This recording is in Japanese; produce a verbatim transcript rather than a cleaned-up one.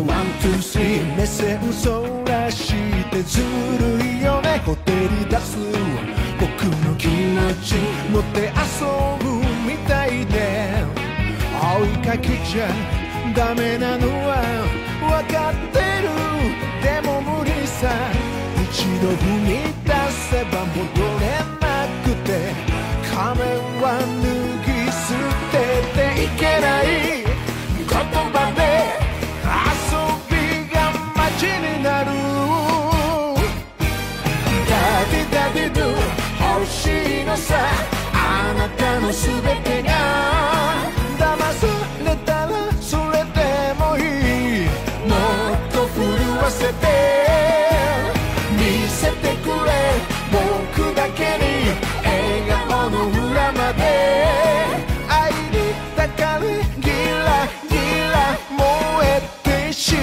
ワンツースリー目線そらしてずるいよねほてり出す僕の気持ち持って遊ぶみたいで追いかけちゃダメなのは分かってるでも無理さ一度踏み出せば戻れなくて仮面は脱ぎ捨てていけない言葉で遊びが街になるダディダディドゥ欲しいのさあなたの全てが騙されたらそれでもいいもっと震わせて見せてくれ僕だけに笑顔の裏まで愛に抱かれギラギラ燃えてし